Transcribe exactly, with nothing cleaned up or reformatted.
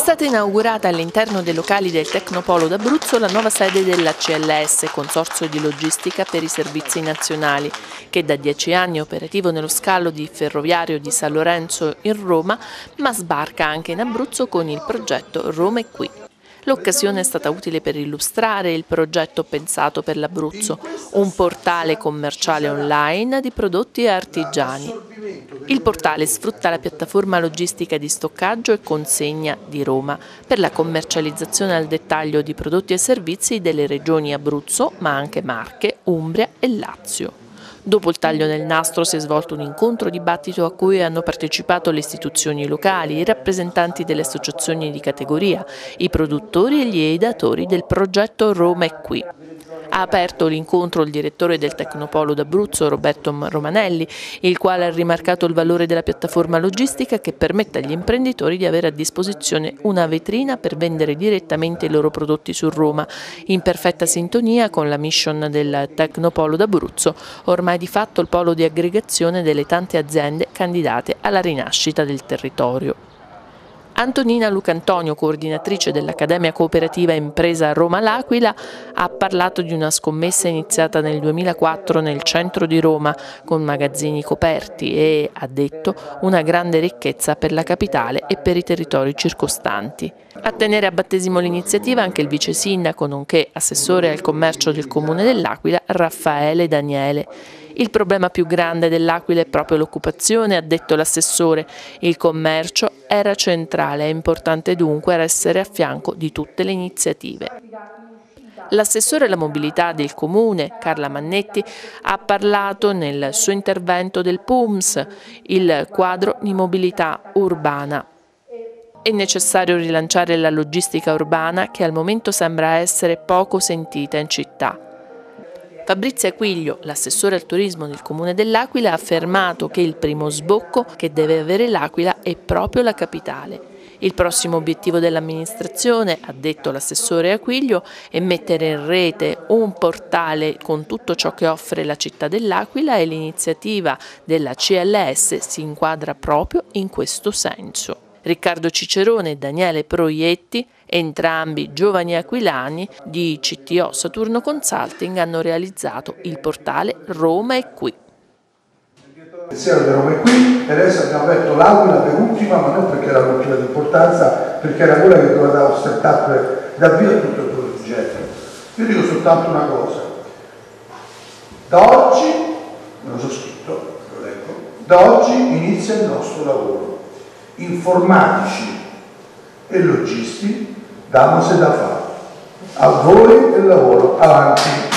stata inaugurata all'interno dei locali del Tecnopolo d'Abruzzo la nuova sede dell'A C L S, Consorzio di Logistica per i Servizi Nazionali, che da dieci anni è operativo nello scalo di ferroviario di San Lorenzo in Roma, ma sbarca anche in Abruzzo con il progetto Roma è qui. L'occasione è stata utile per illustrare il progetto pensato per l'Abruzzo, un portale commerciale online di prodotti artigiani. Il portale sfrutta la piattaforma logistica di stoccaggio e consegna di Roma per la commercializzazione al dettaglio di prodotti e servizi delle regioni Abruzzo, ma anche Marche, Umbria e Lazio. Dopo il taglio nel nastro si è svolto un incontro dibattito a cui hanno partecipato le istituzioni locali, i rappresentanti delle associazioni di categoria, i produttori e gli ideatori del progetto Roma è qui. Ha aperto l'incontro il direttore del Tecnopolo d'Abruzzo, Roberto Romanelli, il quale ha rimarcato il valore della piattaforma logistica che permette agli imprenditori di avere a disposizione una vetrina per vendere direttamente i loro prodotti su Roma, in perfetta sintonia con la mission del Tecnopolo d'Abruzzo, ormai di fatto il polo di aggregazione delle tante aziende candidate alla rinascita del territorio. Antonina Lucantonio, coordinatrice dell'Accademia Cooperativa Impresa Roma L'Aquila, ha parlato di una scommessa iniziata nel duemilaquattro nel centro di Roma con magazzini coperti e, ha detto, una grande ricchezza per la capitale e per i territori circostanti. A tenere a battesimo l'iniziativa anche il vice sindaco, nonché assessore al commercio del comune dell'Aquila, Raffaele Daniele. Il problema più grande dell'Aquila è proprio l'occupazione, ha detto l'assessore. Il commercio era centrale, è importante dunque essere a fianco di tutte le iniziative. L'assessore alla mobilità del comune, Carla Mannetti, ha parlato nel suo intervento del P U M S, il quadro di mobilità urbana. È necessario rilanciare la logistica urbana che al momento sembra essere poco sentita in città. Fabrizia Quiglio, l'assessore al turismo del Comune dell'Aquila, ha affermato che il primo sbocco che deve avere l'Aquila è proprio la capitale. Il prossimo obiettivo dell'amministrazione, ha detto l'assessore Aquiglio, è mettere in rete un portale con tutto ciò che offre la città dell'Aquila e l'iniziativa della C L S si inquadra proprio in questo senso. Riccardo Cicerone e Daniele Proietti, entrambi giovani aquilani di C T O Saturno Consulting, hanno realizzato il portale Roma è qui. Il seno di Roma è qui e adesso abbiamo aperto l'Aquila per ultima, ma non perché era l'ultima di importanza, perché era quella che doveva dare un start-up d'avvio a tutto il progetto. Io dico soltanto una cosa: da oggi, me lo so scritto, lo leggo, da oggi inizia il nostro lavoro. Informatici e logisti, damose da fare. A voi il lavoro, avanti.